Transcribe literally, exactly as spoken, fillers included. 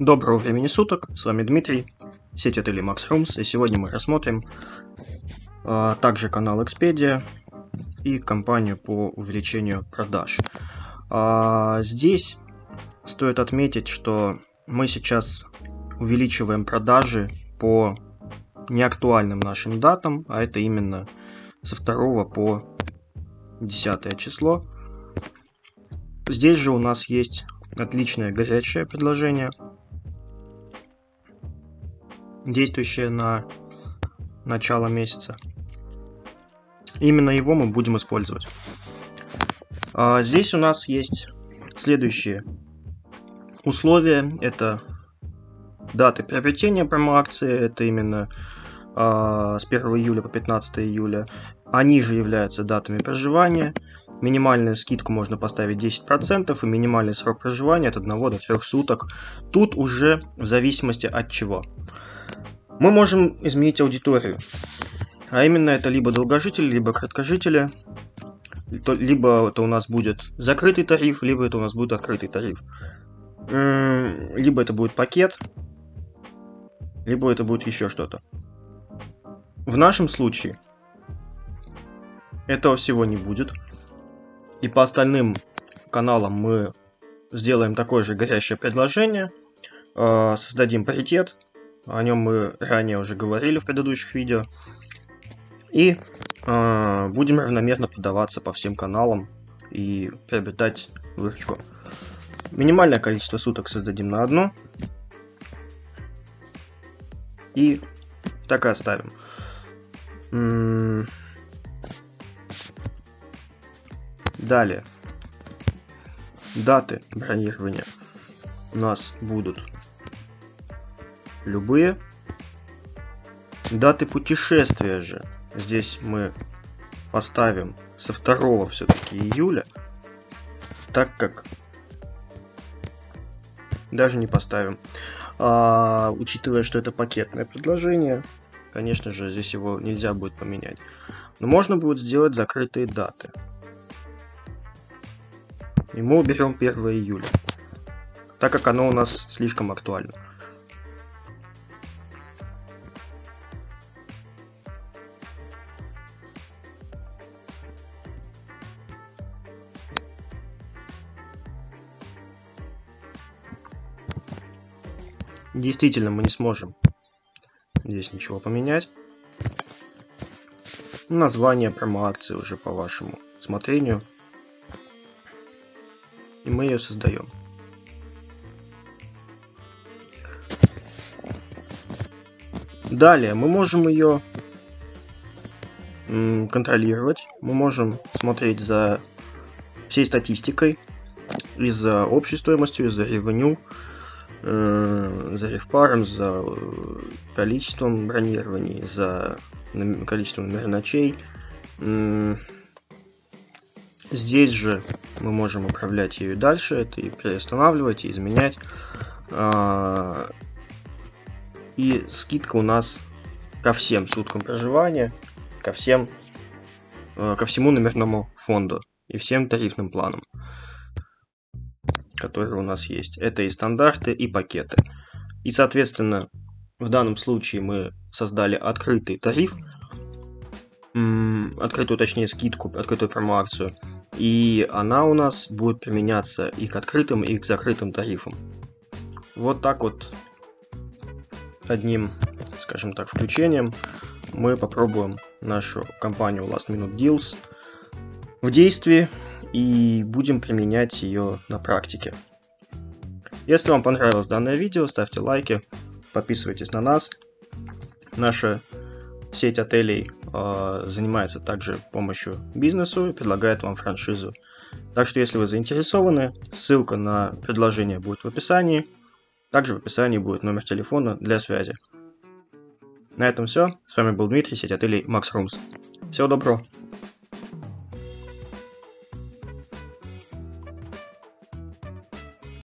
Доброго времени суток, с вами Дмитрий, сеть отелей Max Rooms, и сегодня мы рассмотрим а, также канал Expedia и кампанию по увеличению продаж. А, здесь стоит отметить, что мы сейчас увеличиваем продажи по неактуальным нашим датам, а это именно со второго по десятое число. Здесь же у нас есть отличное горячее предложение, действующее на начало месяца. Именно его мы будем использовать. А здесь у нас есть следующие условия. Это даты приобретения промо-акции, это именно а, с первого июля по пятнадцатое июля. Они же являются датами проживания. Минимальную скидку можно поставить десять процентов, и минимальный срок проживания от одного до трёх суток. Тут уже в зависимости от чего. Мы можем изменить аудиторию. А именно это либо долгожители, либо краткожители. Либо это у нас будет закрытый тариф, либо это у нас будет открытый тариф. Либо это будет пакет, либо это будет еще что-то. В нашем случае этого всего не будет. И по остальным каналам мы сделаем такое же горящее предложение, создадим паритет, о нем мы ранее уже говорили в предыдущих видео, и будем равномерно продаваться по всем каналам и приобретать выручку. Минимальное количество суток создадим на одно, и так и оставим. Далее, даты бронирования у нас будут любые. Даты путешествия же здесь мы поставим со второго все-таки июля, так как даже не поставим, а, учитывая, что это пакетное предложение, конечно же, здесь его нельзя будет поменять. Но можно будет сделать закрытые даты. И мы уберем первое июля, так как оно у нас слишком актуально. Действительно, мы не сможем здесь ничего поменять. Название промо-акции уже по вашему усмотрению. И мы ее создаем. Далее мы можем ее контролировать. Мы можем смотреть за всей статистикой, и за общей стоимостью, и за ревеню, э, за ревпаром, за количеством бронирований, за количеством номер ночей. Здесь же мы можем управлять ее дальше, это и переустанавливать, и изменять. И скидка у нас ко всем суткам проживания, ко всем, ко всему номерному фонду и всем тарифным планам, которые у нас есть. Это и стандарты, и пакеты. И, соответственно, в данном случае мы создали открытый тариф, открытую, точнее, скидку, открытую промо-акцию, и она у нас будет применяться и к открытым, и к закрытым тарифам. Вот так вот одним, скажем так, включением мы попробуем нашу компанию Last Minute Deals в действии и будем применять ее на практике. Если вам понравилось данное видео, ставьте лайки, подписывайтесь на нас. Наша сеть отелей э, занимается также помощью бизнесу и предлагает вам франшизу. Так что, если вы заинтересованы, ссылка на предложение будет в описании. Также в описании будет номер телефона для связи. На этом все. С вами был Дмитрий, сеть отелей Max Rooms. Всего доброго.